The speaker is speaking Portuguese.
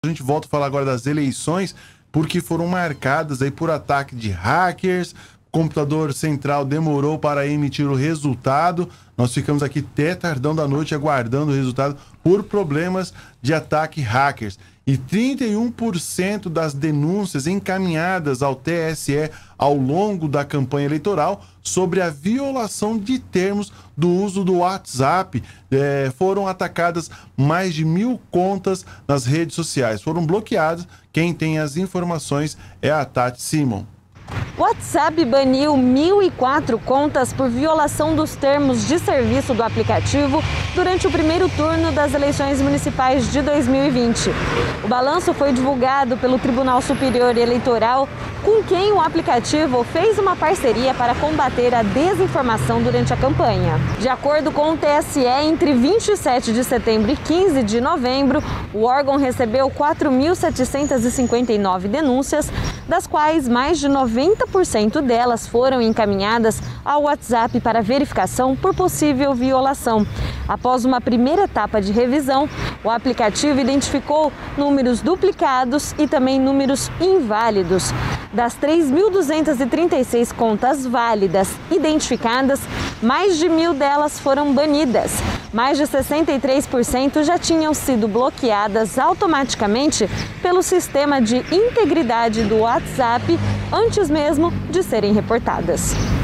A gente volta a falar agora das eleições, porque foram marcadas aí por ataque de hackers. O computador central demorou para emitir o resultado. Nós ficamos aqui até tardão da noite aguardando o resultado por problemas de ataque hackers. E 31% das denúncias encaminhadas ao TSE ao longo da campanha eleitoral sobre a violação de termos do uso do WhatsApp. Foram atacadas mais de 1.000 contas nas redes sociais. Foram bloqueadas. Quem tem as informações é a Tati Simon. O WhatsApp baniu 1.004 contas por violação dos termos de serviço do aplicativo durante o primeiro turno das eleições municipais de 2020. O balanço foi divulgado pelo Tribunal Superior Eleitoral, com quem o aplicativo fez uma parceria para combater a desinformação durante a campanha. De acordo com o TSE, entre 27 de setembro e 15 de novembro, o órgão recebeu 4.759 denúncias, das quais mais de 90% delas foram encaminhadas ao WhatsApp para verificação por possível violação. Após uma primeira etapa de revisão, o aplicativo identificou números duplicados e também números inválidos. Das 3.236 contas válidas identificadas, mais de 1.000 delas foram banidas. Mais de 63% já tinham sido bloqueadas automaticamente pelo sistema de integridade do WhatsApp antes mesmo de serem reportadas.